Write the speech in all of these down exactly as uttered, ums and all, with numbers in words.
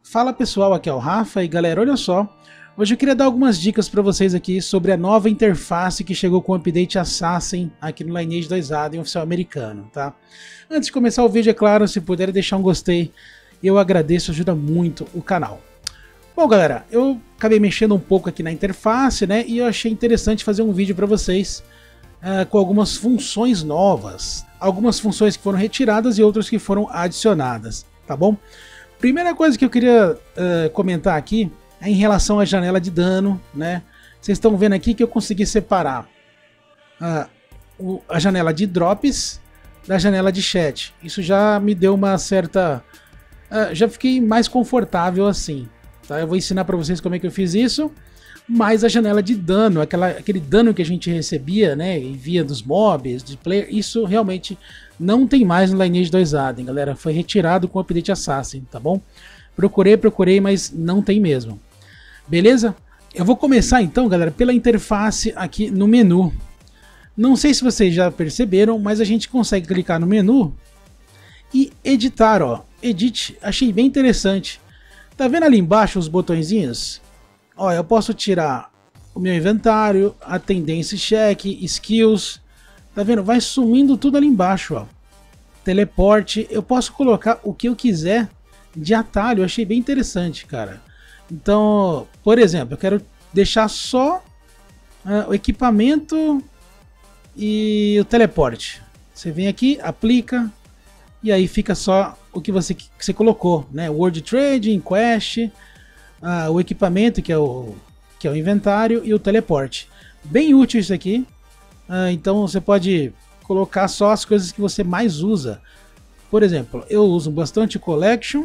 Fala pessoal, aqui é o Rafa e galera, olha só, hoje eu queria dar algumas dicas para vocês aqui sobre a nova interface que chegou com o update Assassin aqui no Lineage dois Adden oficial americano, tá? Antes de começar o vídeo, é claro, se puder deixar um gostei, eu agradeço, ajuda muito o canal. Bom galera, eu acabei mexendo um pouco aqui na interface, né, e eu achei interessante fazer um vídeo para vocês uh, com algumas funções novas, algumas funções que foram retiradas e outras que foram adicionadas, tá bom? Primeira coisa que eu queria uh, comentar aqui é em relação à janela de dano, né? Vocês estão vendo aqui que eu consegui separar uh, o, a janela de drops da janela de chat. Isso já me deu uma certa... Uh, já fiquei mais confortável assim. Tá? Eu vou ensinar para vocês como é que eu fiz isso. Mas a janela de dano, aquela, aquele dano que a gente recebia, né, via dos mobs, de player, isso realmente não tem mais no Lineage dois Adden, galera. Foi retirado com o update Assassin, tá bom? Procurei, procurei, mas não tem mesmo. Beleza? Eu vou começar então, galera, pela interface aqui no menu. Não sei se vocês já perceberam, mas a gente consegue clicar no menu e editar, ó. Edit, achei bem interessante. Tá vendo ali embaixo os botõezinhos? Ó, eu posso tirar o meu inventário, a tendência check, skills, tá vendo? Vai sumindo tudo ali embaixo, ó. Teleporte, eu posso colocar o que eu quiser de atalho, eu achei bem interessante, cara. Então, por exemplo, eu quero deixar só uh, o equipamento e o teleporte. Você vem aqui, aplica, e aí fica só o que você, que você colocou, né? World Trading, Quest... Ah, o equipamento, que é o, que é o inventário, e o teleporte. Bem útil isso aqui. Ah, então você pode colocar só as coisas que você mais usa. Por exemplo, eu uso bastante Collection.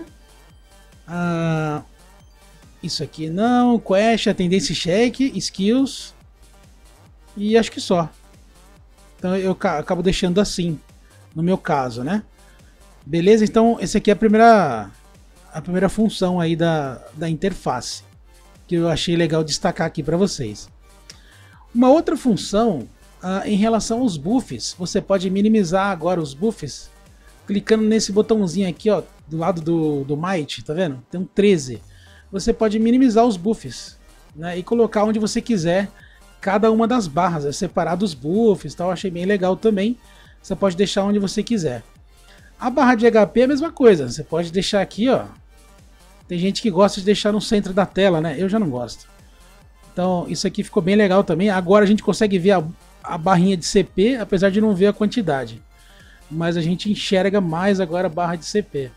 Ah, isso aqui não. Quest, a tendência check, Skills. E acho que só. Então eu acabo deixando assim, no meu caso, né? Beleza? Então esse aqui é a primeira... a primeira função aí da, da interface, que eu achei legal destacar aqui para vocês. Uma outra função uh, em relação aos buffs, você pode minimizar agora os buffs, clicando nesse botãozinho aqui, ó, do lado do, do Might, tá vendo? Tem um treze. Você pode minimizar os buffs, né, e colocar onde você quiser cada uma das barras, é separar dos buffs, tal. Achei bem legal também. Você pode deixar onde você quiser. A barra de H P é a mesma coisa, você pode deixar aqui, ó. Tem gente que gosta de deixar no centro da tela, né? Eu já não gosto. Então isso aqui ficou bem legal também. Agora a gente consegue ver a, a barrinha de C P, apesar de não ver a quantidade. Mas a gente enxerga mais agora a barra de C P.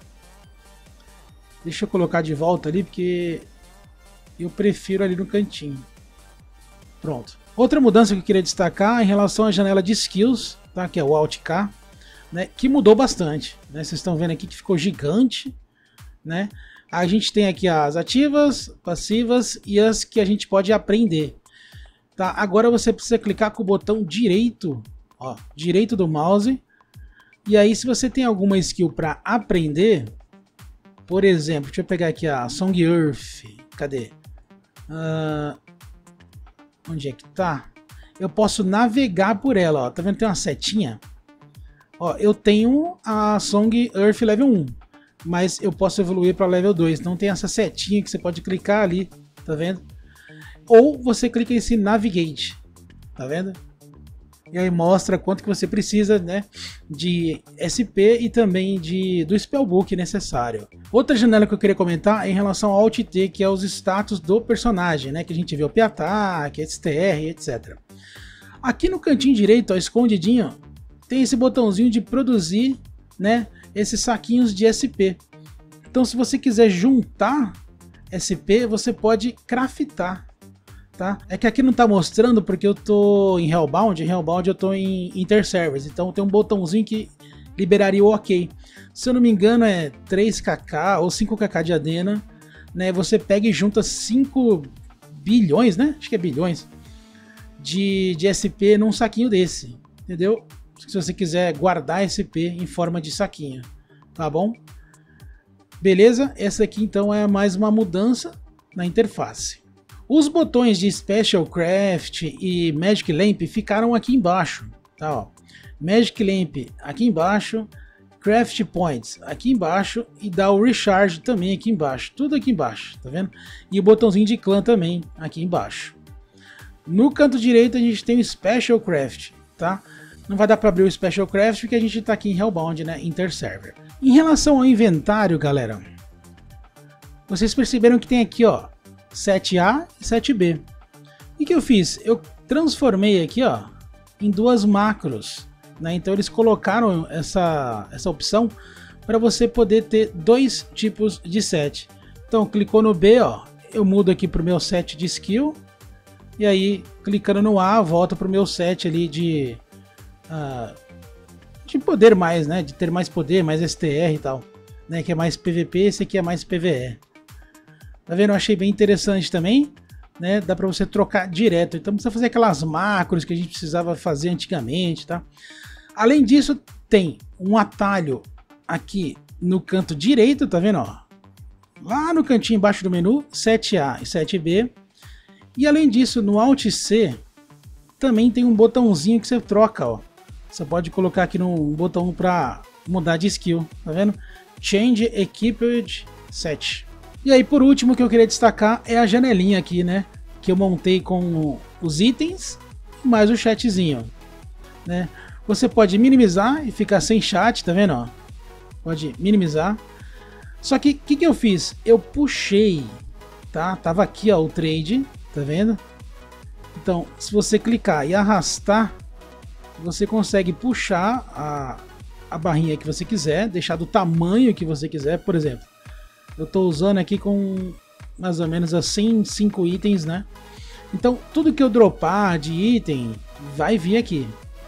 Deixa eu colocar de volta ali, porque eu prefiro ali no cantinho. Pronto. Outra mudança que eu queria destacar é em relação à janela de skills, tá? Que é o Alt K, né? Que mudou bastante, né? Vocês estão vendo aqui que ficou gigante, né? A gente tem aqui as ativas, passivas e as que a gente pode aprender. Tá? Agora você precisa clicar com o botão direito, ó, direito do mouse. E aí se você tem alguma skill para aprender, por exemplo, deixa eu pegar aqui a Song Earth, cadê? Uh, onde é que tá? Eu posso navegar por ela, ó. Tá vendo? Tem uma setinha. Ó, eu tenho a Song Earth level um. Mas eu posso evoluir para level dois. Então tem essa setinha que você pode clicar ali, tá vendo? Ou você clica em esse Navigate, tá vendo? E aí mostra quanto que você precisa, né, de S P e também de, do Spellbook necessário. Outra janela que eu queria comentar é em relação ao Alt T, que é os status do personagem, né, que a gente vê o P-Ataque, S T R, etcétera. Aqui no cantinho direito, ó, escondidinho, tem esse botãozinho de produzir, né, esses saquinhos de S P. Então se você quiser juntar S P, você pode craftar, tá? É que aqui não tá mostrando porque eu tô em Hellbound, em Hellbound eu tô em Inter-Service, então tem um botãozinho que liberaria o OK. Se eu não me engano é três K ou cinco K de Adena, né? Você pega e junta cinco bilhões, né? Acho que é bilhões de, de S P num saquinho desse, entendeu? Se você quiser guardar S P em forma de saquinho, tá bom? Beleza? Essa aqui então é mais uma mudança na interface. Os botões de Special Craft e Magic Lamp ficaram aqui embaixo, tá? Ó. Magic Lamp aqui embaixo, Craft Points aqui embaixo e dá o Recharge também aqui embaixo, tudo aqui embaixo, tá vendo? E o botãozinho de clã também aqui embaixo. No canto direito a gente tem o Special Craft, tá? Não vai dar para abrir o Special Craft porque a gente tá aqui em Hellbound, né, Inter-Server. Em relação ao inventário, galera, vocês perceberam que tem aqui, ó, sete A e sete B. E o que eu fiz? Eu transformei aqui, ó, em duas macros, né? Então eles colocaram essa, essa opção para você poder ter dois tipos de set. Então clicou no B, ó, eu mudo aqui para o meu set de skill. E aí, clicando no A, volta para o meu set ali de, uh, de poder mais, né? De ter mais poder, mais S T R e tal. Né? Que é mais P V P, esse aqui é mais P V E. Tá vendo? Eu achei bem interessante também. Né? Dá para você trocar direto. Então, não precisa fazer aquelas macros que a gente precisava fazer antigamente, tá? Além disso, tem um atalho aqui no canto direito, tá vendo? Ó? Lá no cantinho embaixo do menu, sete A e sete B. E além disso, no Alt C também tem um botãozinho que você troca, ó. Você pode colocar aqui no botão para mudar de skill, tá vendo? Change Equipage Set. E aí, por último, o que eu queria destacar é a janelinha aqui, né? Que eu montei com os itens mais o chatzinho, né? Você pode minimizar e ficar sem chat, tá vendo? Ó? Pode minimizar. Só que o que, que eu fiz? Eu puxei, tá? Tava aqui, ó, o trade. Tá vendo? Então, se você clicar e arrastar, você consegue puxar a, a barrinha que você quiser, deixar do tamanho que você quiser. Por exemplo, eu estou usando aqui com mais ou menos assim cinco itens, né? Então, tudo que eu dropar de item vai vir aqui.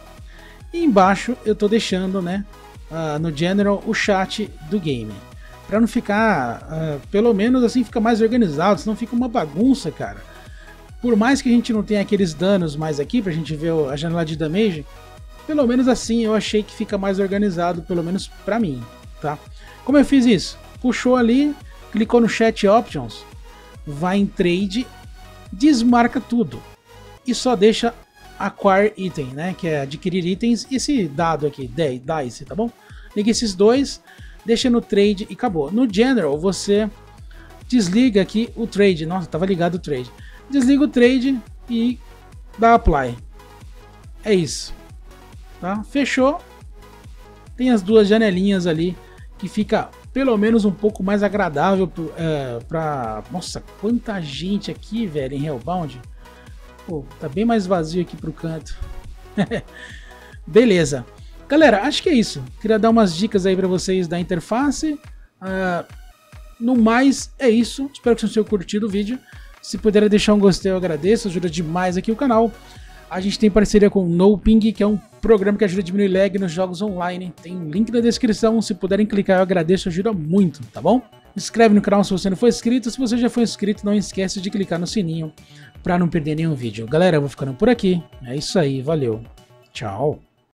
E embaixo eu estou deixando, né, uh, no General, o chat do game. Para não ficar, uh, pelo menos assim, fica mais organizado, senão fica uma bagunça, cara. Por mais que a gente não tenha aqueles danos mais aqui, pra gente ver a janela de damage, pelo menos assim eu achei que fica mais organizado, pelo menos pra mim, tá? Como eu fiz isso? Puxou ali, clicou no Chat Options, vai em Trade, desmarca tudo e só deixa Acquire Item, né? Que é adquirir itens, esse dado aqui, Dice, tá bom? Liga esses dois, deixa no Trade e acabou. No General você desliga aqui o Trade, nossa, tava ligado o Trade. Desliga o trade e dá apply. É isso, tá? Fechou. Tem as duas janelinhas ali que fica pelo menos um pouco mais agradável é, para. Nossa, quanta gente aqui, velho, em Hellbound. Pô, tá bem mais vazio aqui pro canto. Beleza, galera, acho que é isso. Queria dar umas dicas aí para vocês da interface. Uh, no mais é isso. Espero que vocês tenham curtido o vídeo. Se puder deixar um gostei, eu agradeço, ajuda demais aqui o canal. A gente tem parceria com o NoPing, que é um programa que ajuda a diminuir lag nos jogos online. Tem um link na descrição, se puderem clicar eu agradeço, ajuda muito, tá bom? Inscreve no canal se você não for inscrito, se você já for inscrito não esquece de clicar no sininho para não perder nenhum vídeo. Galera, eu vou ficando por aqui, é isso aí, valeu, tchau!